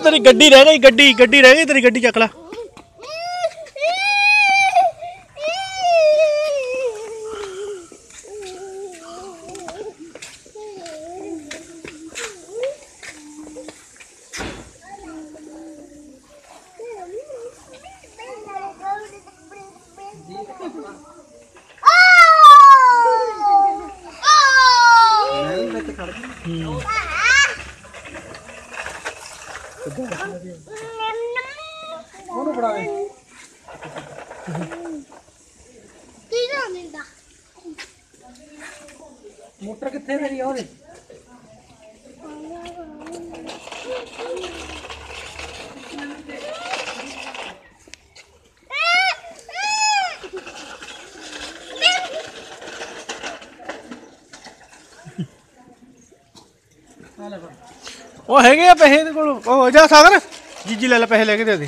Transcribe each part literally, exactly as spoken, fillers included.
तेरी गड्डी रह गई, गड्डी गड्डी रह गई तेरी, गड्डी चक ला। मोटर कितने मेरी और ਉਹ ਹੈਗੇ ਆ ਪੈਸੇ ਇਹਦੇ ਕੋਲ। ਉਹ ਜਾ ਸਾਗਰ ਜੀਜੀ ਲੈ ਲੈ ਪੈਸੇ ਲੈ ਕੇ ਦੇ ਦੇ।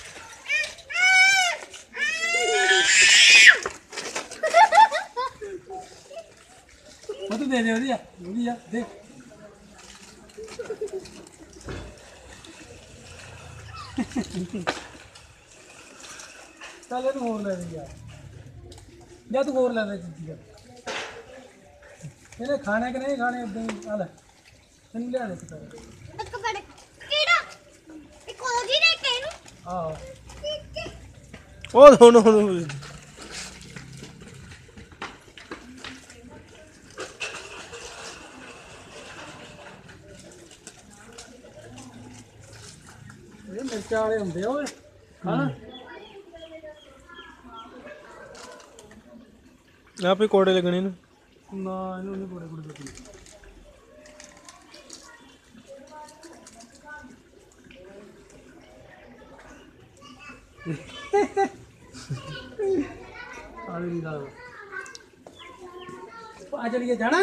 ਉਹ ਤੂੰ ਦੇ ਦੇ ਉਹਦੀ ਆ ਉਹਦੀ ਆ ਦੇ। ਚੱਲ ਇਹਨੂੰ ਹੋਰ ਲੈ ਦੇ ਯਾਰ, ਜਾਂ ਤੂੰ ਹੋਰ ਲੈ ਦੇ ਜੀਜੀ। ਇਹਨੇ ਖਾਣੇ ਕਿ ਨਹੀਂ ਖਾਣੇ ਇਦਾਂ ਹੀ ਆ ਲੈ ਤੈਨੂੰ ਲਿਆ ਦੇ ਇੱਕ ਤਾਂ ਇੱਕ ਬੜ ਕਿਹੜਾ ਇੱਕ ਉਹਦੀ ਦੇ ਕੇ ਇਹਨੂੰ। ਆਹੋ ਉਹ ਹੁਣ ਹੁਣ ਇਹ ਮਿਰਚਾਂ ਵਾਲੇ ਹੁੰਦੇ ਓਏ ਹਾਂ। ਆਪੇ ਕੋੜੇ ਲੱਗਣੇ ਨੂੰ ਨਾ ਇਹਨੂੰ ਨਹੀਂ ਕੋੜੇ ਕੋੜੇ ਲੱਗਣੇ। ਆਲੇ ਨਹੀਂ ਦਾ ਆ ਚਲੀਏ ਜਾਣਾ।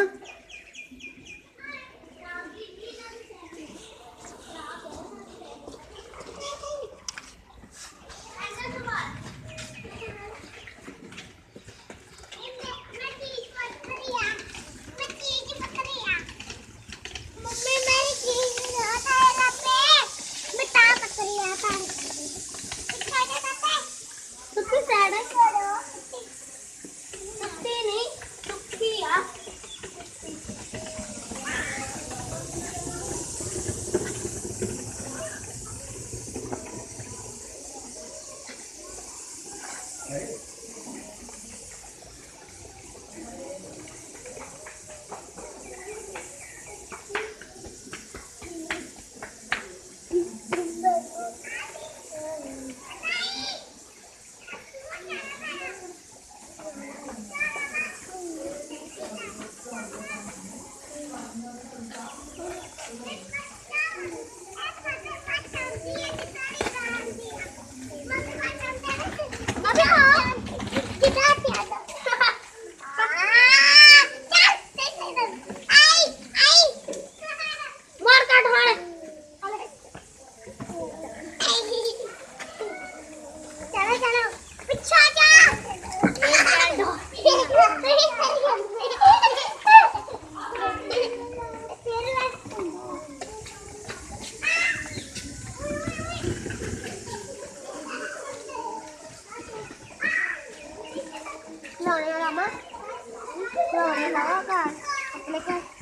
No, no, no, no. No, no, no, no.